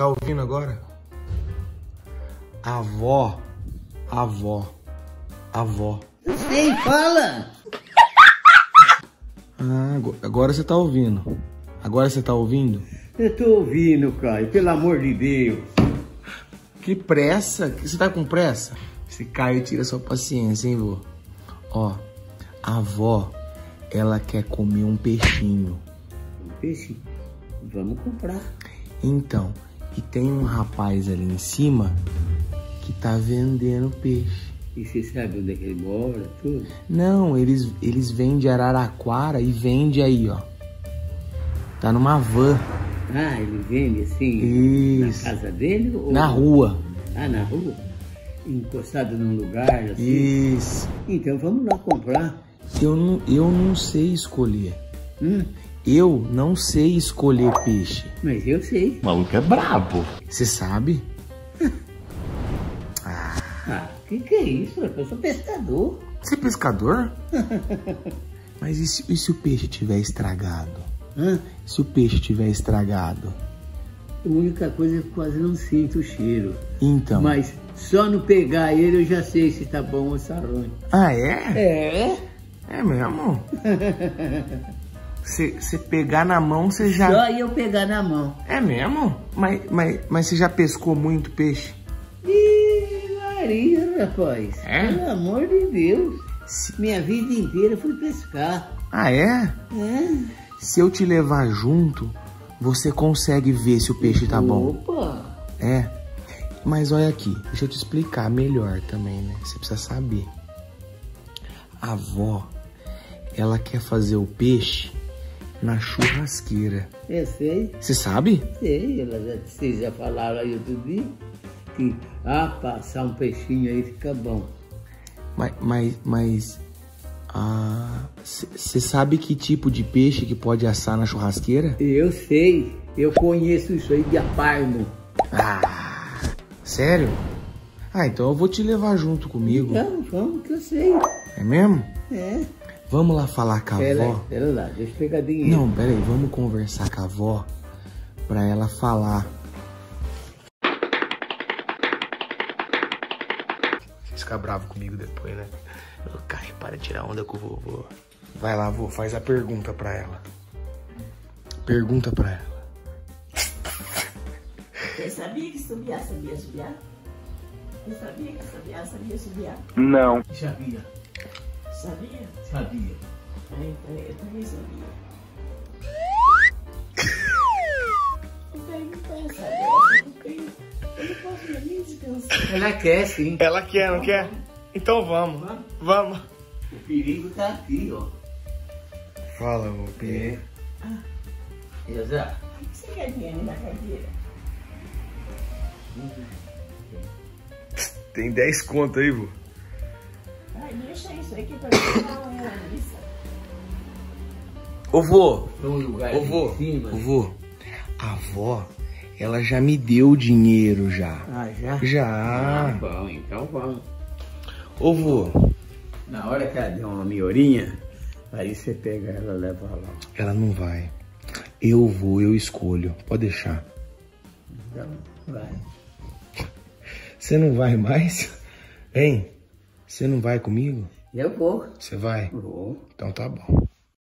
tá ouvindo agora? Avó. Eu sei, fala! Ah, agora você tá ouvindo. Agora você tá ouvindo? Eu tô ouvindo, Caio, pelo amor de Deus. Que pressa? Você tá com pressa? Esse Caio tira sua paciência, hein, vô? Ó, a avó, ela quer comer um peixinho. Um peixe? Vamos comprar. Então, e tem um rapaz ali em cima que tá vendendo peixe. E você sabe onde é que ele mora, tudo? Não, eles vêm de Araraquara e vende aí, ó. Tá numa van. Ah, ele vende assim, Isso. na casa dele? Ou... Na rua. Ah, na rua? Encostado num lugar assim? Isso. Então vamos lá comprar. Eu não sei escolher. Eu não sei escolher peixe. Mas eu sei. O maluco é brabo. Você sabe? Ah, que é isso? Eu sou pescador. Você é pescador? Mas e se o peixe tiver estragado? Se o peixe tiver estragado? A única coisa é que quase não sinto o cheiro. Então. Mas só no pegar ele eu já sei se tá bom ou se tá ruim. Ah, é? É? É mesmo? Você pegar na mão, você já... Só eu pegar na mão. É mesmo? Mas você já pescou muito peixe? Ih, Maria, rapaz. É? Pelo amor de Deus. Minha vida inteira fui pescar. Ah, é? É? Se eu te levar junto, você consegue ver se o peixe tá bom. Opa! É. Mas olha aqui, deixa eu te explicar melhor também, né? Você precisa saber. A avó, ela quer fazer o peixe na churrasqueira. Eu sei. Você sabe? Sei, vocês já falaram aí outro dia que passar um peixinho aí fica bom. Mas você sabe que tipo de peixe que pode assar na churrasqueira? Eu sei, eu conheço isso aí de aparno. Ah, sério? Ah, então eu vou te levar junto comigo. Então, vamos que eu sei. É mesmo? É. Vamos lá falar com a avó? Pera lá, deixa eu pegar dinheiro. Não, pera aí, vamos conversar com a avó pra ela falar. Fica bravo comigo depois, né? Caio, para de tirar onda com o vovô. Vai lá, vô, faz a pergunta pra ela. Pergunta pra ela. Você sabia que sabia subiar? Você sabia que sabia subiar? Não. Sabia. Sabia? Sabia. Eu também sabia. Não pensa dessa, porque eu não posso nem descansar. Ela quer sim. Ela quer, não quer? Então vamos. Vamos. O perigo tá aqui, ó. Fala, ô Pedro. Exato. O que você quer dinheiro na carteira? Tem 10 conto aí, vô. Ai, deixa isso aqui pra mim dar uma lista. Ô, vô. Um lugar Ô, vô. em cima. Ô, vô. A avó, ela já me deu dinheiro já. Ah, já? Já. Bom, então vamos. Ô, vô. Na hora que ela der uma melhorinha, aí você pega ela e leva lá. Ela não vai. Eu vou, eu escolho. Pode deixar. Então, vai. Você não vai mais? Hein? Você não vai comigo? Eu vou. Você vai? Vou. Então tá bom.